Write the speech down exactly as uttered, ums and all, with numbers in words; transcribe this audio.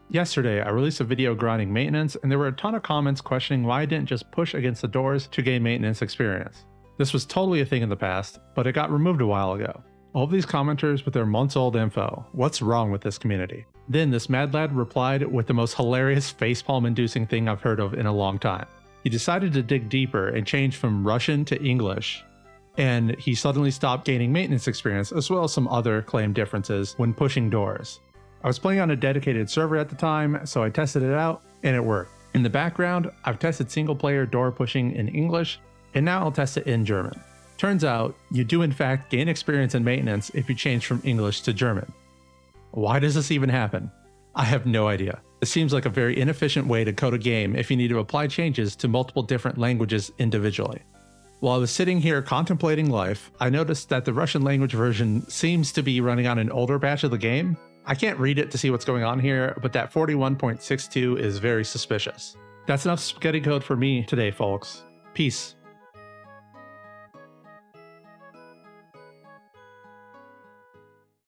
Yesterday, I released a video grinding maintenance, and there were a ton of comments questioning why I didn't just push against the doors to gain maintenance experience. This was totally a thing in the past, but it got removed a while ago. All of these commenters with their months old info. What's wrong with this community? Then this mad lad replied with the most hilarious facepalm inducing thing I've heard of in a long time. He decided to dig deeper and change from Russian to English, and he suddenly stopped gaining maintenance experience as well as some other claimed differences when pushing doors. I was playing on a dedicated server at the time, so I tested it out and it worked. In the background, I've tested single player door pushing in English, and now I'll test it in German. Turns out, you do in fact gain experience in maintenance if you change from English to German. Why does this even happen? I have no idea. It seems like a very inefficient way to code a game if you need to apply changes to multiple different languages individually. While I was sitting here contemplating life, I noticed that the Russian language version seems to be running on an older batch of the game. I can't read it to see what's going on here, but that forty-one point six two is very suspicious. That's enough spaghetti code for me today, folks. Peace.